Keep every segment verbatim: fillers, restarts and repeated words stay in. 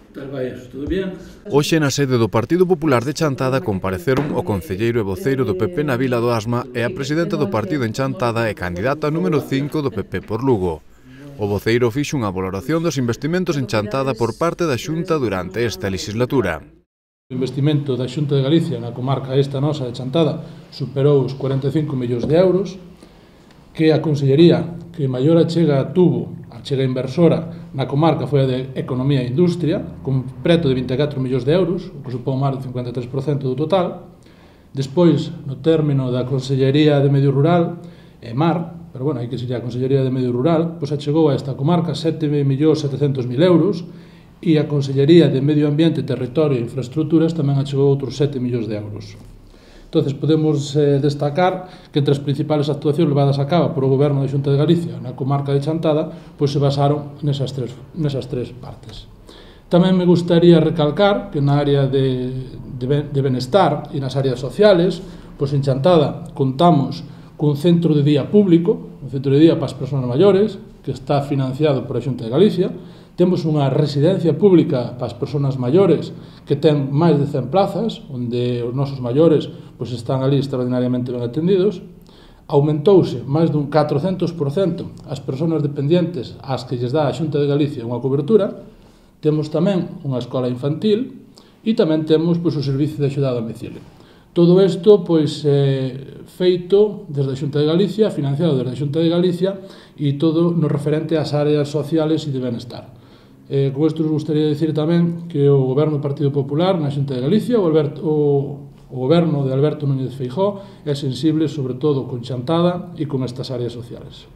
Hoxe na sede do Partido Popular de Chantada compareceron o concelleiro e voceiro do P P na Vila do Asma e a presidenta do partido en Chantada e candidata número cinco do P P por Lugo. O voceiro fixo unha valoración dos investimentos en Chantada por parte da Xunta durante esta legislatura. O investimento da Xunta de Galicia na comarca esta nosa de Chantada superou os cuarenta e cinco millóns de euros, que a Consellería que maior achega tuvo, achega inversora na comarca foi a de Economía e Industria, con preto de vinte e catro millóns de euros, o que supón máis do cincuenta e tres por cento do total. Despois, no término da Consellería de Medio Rural e Mar, pero bueno, aí que sería a Consellería de Medio Rural, pois achegou a esta comarca sete millóns setecentos mil euros e a Consellería de Medio Ambiente, Territorio e Infraestructuras tamén achegou outros sete millóns de euros. Entonces, podemos eh, destacar que entre as principales actuacións levadas a cabo por o Goberno da Xunta de Galicia na comarca de Chantada, pois se basaron nesas tres, nesas tres partes. Tamén me gustaría recalcar que na área de, de, de benestar e nas áreas sociales, pois en Chantada contamos cun centro de día público, un centro de día para as persoas maiores, que está financiado por a Xunta de Galicia. Temos unha residencia pública para as persoas maiores que ten máis de cen plazas, onde os nosos maiores pois, están ali extraordinariamente ben atendidos. Aumentouse máis dun catrocentos por cento as persoas dependientes ás que lles dá a Xunta de Galicia unha cobertura. Temos tamén unha escola infantil e tamén temos pois, o servicio de axuda a domicilio. Todo isto pois, é feito desde a Xunta de Galicia, financiado desde a Xunta de Galicia e todo no referente ás áreas sociales e de benestar. Eh, con isto nos gustaría dicir tamén que o Goberno do Partido Popular na Xunta de Galicia, o, Alberto, o, o Goberno de Alberto Núñez Feijóo, é sensible sobre todo con Chantada e con estas áreas sociales.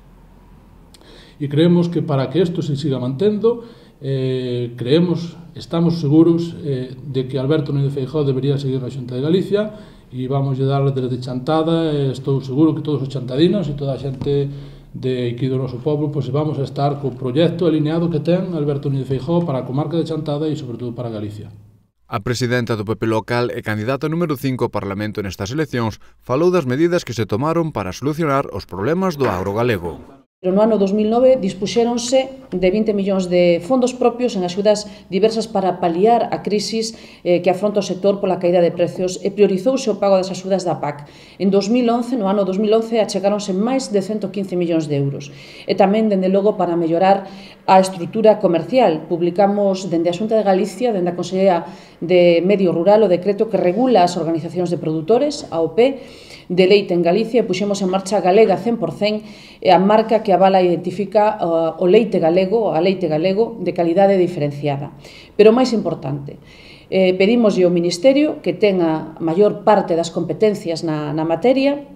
E creemos que para que isto se siga mantendo, eh, creemos, estamos seguros eh, de que Alberto Núñez Feijóo debería seguir na Xunta de Galicia e vamos a darle desde Chantada, e estou seguro que todos os chantadinos e toda a xente de aquí do noso povo, pois vamos a estar co proxecto alineado que ten Alberto Núñez Feijóo para a comarca de Chantada e, sobre todo, para Galicia. A presidenta do P P local e candidata número cinco ao Parlamento nestas eleccións falou das medidas que se tomaron para solucionar os problemas do agro galego. Pero no ano dos mil nove dispuxéronse de vinte millóns de fondos propios en axudas diversas para paliar a crisis eh, que afronta o sector pola caída de precios e priorizouse o pago das axudas da P A C. En dos mil once, no ano dos mil once, achegáronse máis de ciento quince millóns de euros. E tamén, dende logo, para mellorar a estrutura comercial. Publicamos dende a Xunta de Galicia, dende a Consellería de Medio Rural, o decreto que regula as organizacións de produtores, a O P, de leite en Galicia e puxemos en marcha Galega cen por cen, a marca que avala e identifica o leite galego, a leite galego de calidade diferenciada. Pero o máis importante, eh, pedimoslle ao Ministerio que tenga a maior parte das competencias na, na materia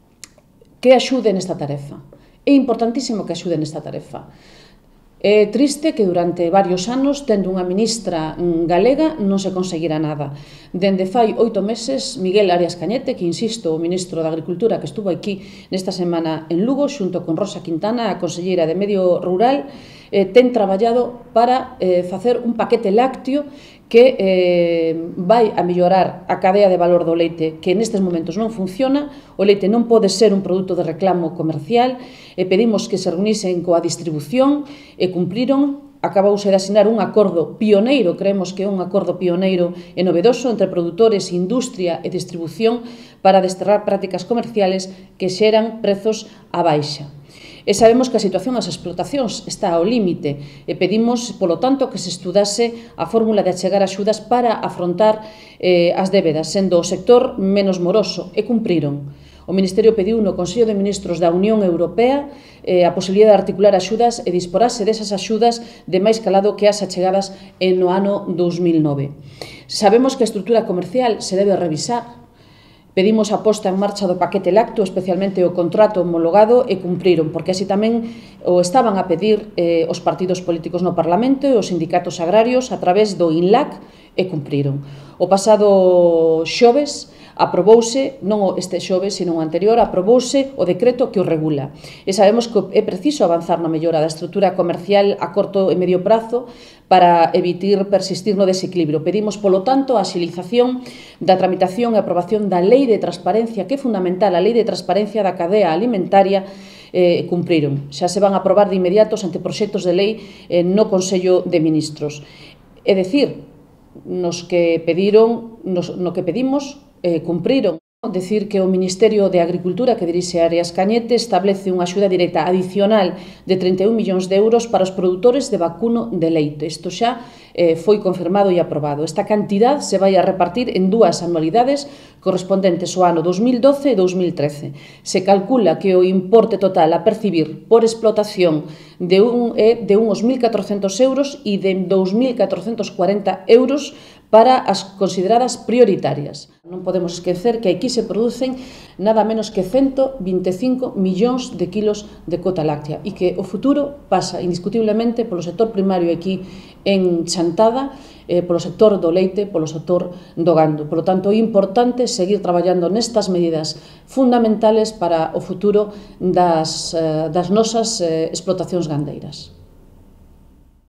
que axude nesta tarefa. É importantísimo que axude nesta tarefa. É triste que durante varios anos, tendo unha ministra galega, non se conseguira nada. Dende fai oito meses, Miguel Arias Cañete, que insisto, o ministro da Agricultura que estuvo aquí nesta semana en Lugo, xunto con Rosa Quintana, a conselleira de Medio Rural, eh, ten traballado para eh, facer un paquete lácteo que eh, vai a mellorar a cadea de valor do leite, que nestes momentos non funciona. O leite non pode ser un produto de reclamo comercial, e pedimos que se reunisen coa distribución e cumpriron. Acabouse de asinar un acordo pioneiro, creemos que é un acordo pioneiro e novedoso entre produtores, industria e distribución para desterrar prácticas comerciales que xeran prezos á baixa. E sabemos que a situación das explotacións está ao límite e pedimos, polo tanto, que se estudase a fórmula de achegar axudas para afrontar eh, as débedas, sendo o sector menos moroso, e cumpriron. O Ministerio pediu no Consello de Ministros da Unión Europea eh, a posibilidade de articular axudas e disporase desas axudas de máis calado que as achegadas no ano dos mil nove. Sabemos que a estrutura comercial se debe revisar. Pedimos a posta en marcha do paquete lácteo, especialmente o contrato homologado, e cumpriron, porque así tamén o estaban a pedir eh, os partidos políticos no Parlamento e os sindicatos agrarios a través do INLAC, e cumpriron. O pasado xoves aprobouse, non este xoves, sino o anterior, aprobouse o decreto que o regula. E sabemos que é preciso avanzar na mellora da estrutura comercial a corto e medio prazo para evitar persistir no desequilibrio. Pedimos, polo tanto, a axilización da tramitación e aprobación da Lei de Transparencia, que é fundamental, a Lei de Transparencia da cadea alimentaria, eh, cumpriron. Xa se van a aprobar de inmediato os anteproxectos de lei eh, no Consello de Ministros. É dicir, nos que pediron, nos, no que pedimos, eh, cumpriron. Decir que o Ministerio de Agricultura, que dirixe Arias Cañete, establece unha axuda directa adicional de trinta e un millóns de euros para os produtores de vacuno de leite. Isto xa eh, foi confirmado e aprobado. Esta cantidad se vai a repartir en dúas anualidades correspondentes ao ano dos mil doce e dos mil trece. Se calcula que o importe total a percibir por explotación de un, é de uns mil catrocentos euros e de dous mil catrocentos cuarenta euros para as consideradas prioritarias. Non podemos esquecer que aquí se producen nada menos que ciento vinte e cinco millóns de kilos de cota láctea e que o futuro pasa indiscutiblemente polo sector primario aquí en Chantada, eh, polo sector do leite, polo sector do gando. Por lo tanto, é importante seguir traballando nestas medidas fundamentales para o futuro das, eh, das nosas eh, explotacións gandeiras.